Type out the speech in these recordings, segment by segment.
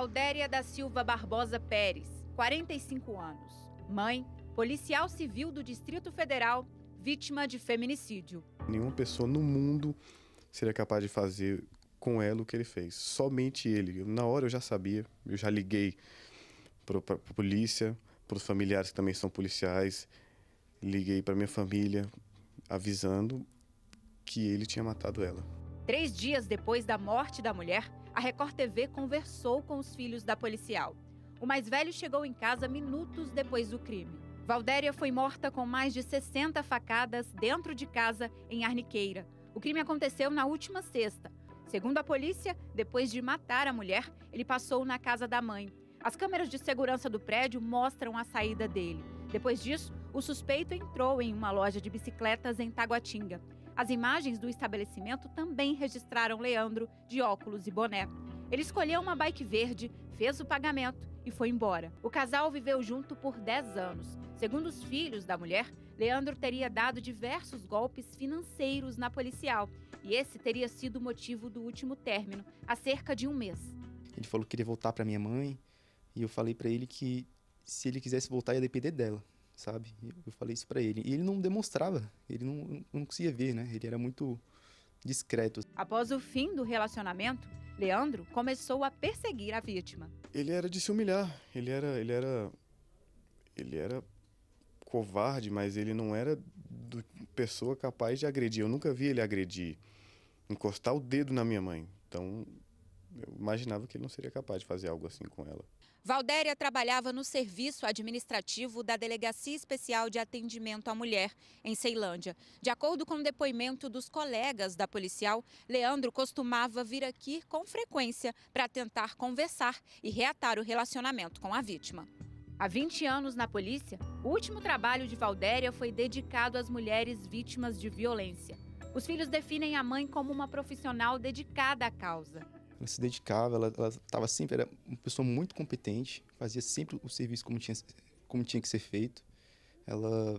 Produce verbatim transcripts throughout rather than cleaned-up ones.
Valdéria da Silva Barbosa Pérez, quarenta e cinco anos. Mãe, policial civil do Distrito Federal, vítima de feminicídio. Nenhuma pessoa no mundo seria capaz de fazer com ela o que ele fez. Somente ele. Na hora eu já sabia, eu já liguei para a polícia, para os familiares que também são policiais, liguei para minha família avisando que ele tinha matado ela. Três dias depois da morte da mulher, a Record T V conversou com os filhos da policial. O mais velho chegou em casa minutos depois do crime. Valdéria foi morta com mais de sessenta facadas dentro de casa em Arniqueira. O crime aconteceu na última sexta. Segundo a polícia, depois de matar a mulher, ele passou na casa da mãe. As câmeras de segurança do prédio mostram a saída dele. Depois disso, o suspeito entrou em uma loja de bicicletas em Taguatinga. As imagens do estabelecimento também registraram Leandro de óculos e boné. Ele escolheu uma bike verde, fez o pagamento e foi embora. O casal viveu junto por dez anos. Segundo os filhos da mulher, Leandro teria dado diversos golpes financeiros na policial. E esse teria sido o motivo do último término, há cerca de um mês. Ele falou que queria voltar para minha mãe e eu falei para ele que se ele quisesse voltar ia depender dela, sabe? Eu falei isso para ele. E ele não demonstrava, ele não, não conseguia ver, né? Ele era muito discreto. Após o fim do relacionamento, Leandro começou a perseguir a vítima. Ele era de se humilhar, ele era, ele era, ele era covarde, mas ele não era do, pessoa capaz de agredir. Eu nunca vi ele agredir, encostar o dedo na minha mãe. Então, eu imaginava que ele não seria capaz de fazer algo assim com ela. Valdéria trabalhava no serviço administrativo da Delegacia Especial de Atendimento à Mulher, em Ceilândia. De acordo com o depoimento dos colegas da policial, Leandro costumava vir aqui com frequência para tentar conversar e reatar o relacionamento com a vítima. Há vinte anos na polícia, o último trabalho de Valdéria foi dedicado às mulheres vítimas de violência. Os filhos definem a mãe como uma profissional dedicada à causa. Ela se dedicava, ela estava sempre, era uma pessoa muito competente, fazia sempre o serviço como tinha, como tinha que ser feito. Ela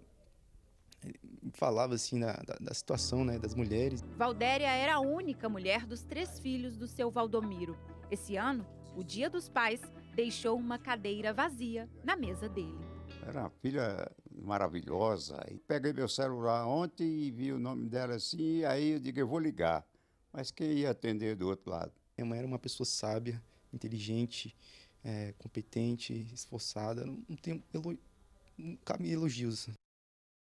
falava assim da, da, da situação, né, das mulheres. Valdéria era a única mulher dos três filhos do seu Valdomiro. Esse ano, o Dia dos Pais deixou uma cadeira vazia na mesa dele. Era uma filha maravilhosa. E peguei meu celular ontem e vi o nome dela assim, aí eu digo, eu vou ligar. Mas quem ia atender do outro lado? Minha mãe era uma pessoa sábia, inteligente, é, competente, esforçada. Não tem elo... não cabe elogios.